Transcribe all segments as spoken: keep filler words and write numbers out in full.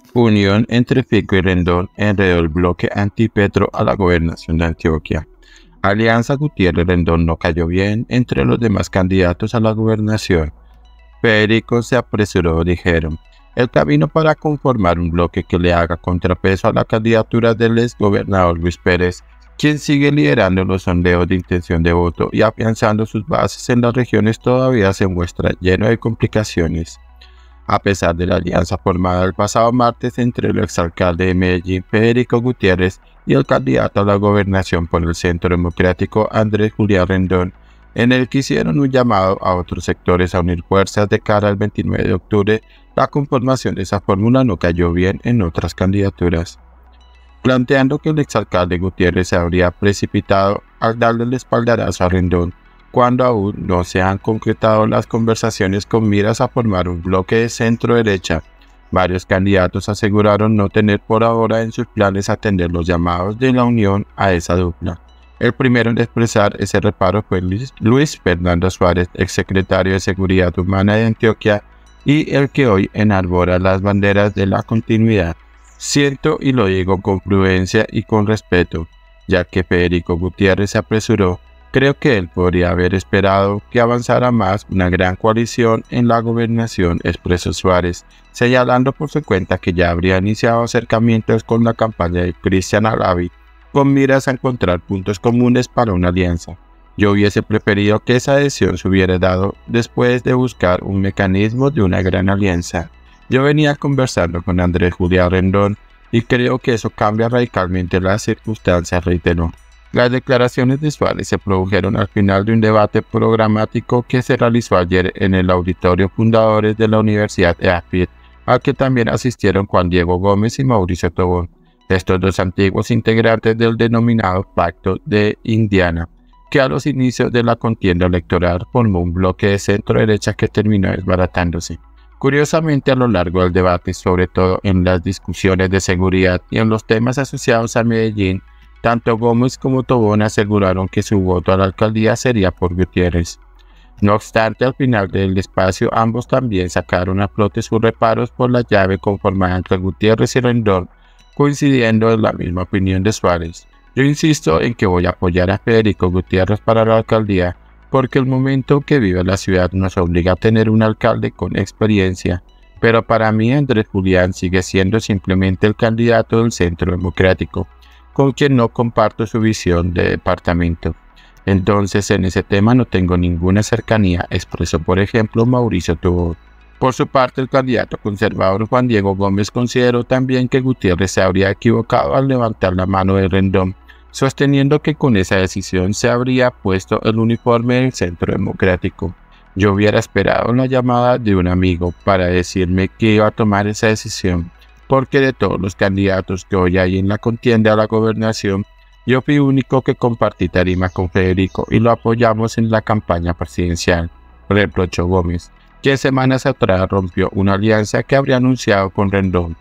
Unión entre Fico y Rendón enredó el bloque anti-Petro a la gobernación de Antioquia. Alianza Gutiérrez-Rendón no cayó bien entre los demás candidatos a la gobernación. Federico se apresuró, dijeron. El camino para conformar un bloque que le haga contrapeso a la candidatura del exgobernador Luis Pérez, quien sigue liderando los sondeos de intención de voto y afianzando sus bases en las regiones, todavía se muestra lleno de complicaciones. A pesar de la alianza formada el pasado martes entre el exalcalde de Medellín, Federico Gutiérrez, y el candidato a la gobernación por el Centro Democrático, Andrés Julián Rendón, en el que hicieron un llamado a otros sectores a unir fuerzas de cara al veintinueve de octubre, la conformación de esa fórmula no cayó bien en otras candidaturas. Planteando que el exalcalde Gutiérrez se habría precipitado al darle el espaldarazo a Rendón, cuando aún no se han concretado las conversaciones con miras a formar un bloque de centro-derecha. Varios candidatos aseguraron no tener por ahora en sus planes atender los llamados de la unión a esa dupla. El primero en expresar ese reparo fue Luis Fernando Suárez, exsecretario de Seguridad Humana de Antioquia y el que hoy enarbora las banderas de la continuidad. Siento y lo digo con prudencia y con respeto, ya que Federico Gutiérrez se apresuró. Creo que él podría haber esperado que avanzara más una gran coalición en la gobernación, expresó Suárez, señalando por su cuenta que ya habría iniciado acercamientos con la campaña de Cristian Alavi, con miras a encontrar puntos comunes para una alianza. Yo hubiese preferido que esa decisión se hubiera dado después de buscar un mecanismo de una gran alianza. Yo venía conversando con Andrés Julián Rendón y creo que eso cambia radicalmente las circunstancias, reiteró. Las declaraciones de Suárez se produjeron al final de un debate programático que se realizó ayer en el Auditorio Fundadores de la Universidad E A F I T, al que también asistieron Juan Diego Gómez y Mauricio Tobón, estos dos antiguos integrantes del denominado Pacto de Indiana, que a los inicios de la contienda electoral formó un bloque de centro-derecha que terminó desbaratándose. Curiosamente, a lo largo del debate, sobre todo en las discusiones de seguridad y en los temas asociados a Medellín, tanto Gómez como Tobón aseguraron que su voto a la alcaldía sería por Gutiérrez. No obstante, al final del espacio, ambos también sacaron a flote sus reparos por la llave conformada entre Gutiérrez y Rendón, coincidiendo en la misma opinión de Suárez. Yo insisto en que voy a apoyar a Federico Gutiérrez para la alcaldía, porque el momento que vive la ciudad nos obliga a tener un alcalde con experiencia, pero para mí Andrés Julián sigue siendo simplemente el candidato del Centro Democrático, con quien no comparto su visión de departamento. Entonces en ese tema no tengo ninguna cercanía, expresó por ejemplo Mauricio Tobón. Por su parte, el candidato conservador Juan Diego Gómez consideró también que Gutiérrez se habría equivocado al levantar la mano de Rendón, sosteniendo que con esa decisión se habría puesto el uniforme del Centro Democrático. Yo hubiera esperado una llamada de un amigo para decirme que iba a tomar esa decisión, porque de todos los candidatos que hoy hay en la contienda a la gobernación, yo fui único que compartí tarima con Federico y lo apoyamos en la campaña presidencial, reprochó Gómez, quien semanas atrás rompió una alianza que habría anunciado con Rendón,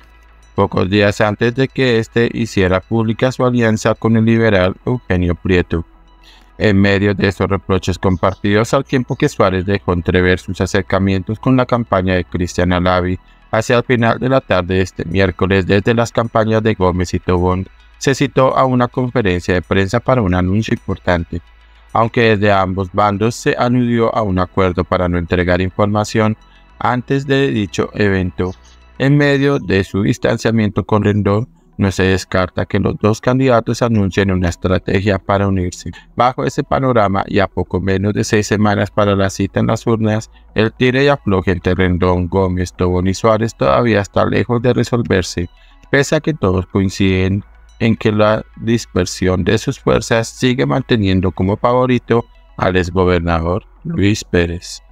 pocos días antes de que éste hiciera pública su alianza con el liberal Eugenio Prieto. En medio de esos reproches compartidos, al tiempo que Suárez dejó entrever sus acercamientos con la campaña de Cristian Alavi, hacia el final de la tarde de este miércoles, desde las campañas de Gómez y Tobón, se citó a una conferencia de prensa para un anuncio importante. Aunque desde ambos bandos se aludió a un acuerdo para no entregar información antes de dicho evento, en medio de su distanciamiento con Rendón, no se descarta que los dos candidatos anuncien una estrategia para unirse. Bajo ese panorama y a poco menos de seis semanas para la cita en las urnas, el tire y afloje entre Rendón, Gómez, Tobón y Suárez todavía está lejos de resolverse, pese a que todos coinciden en que la dispersión de sus fuerzas sigue manteniendo como favorito al exgobernador Luis Pérez.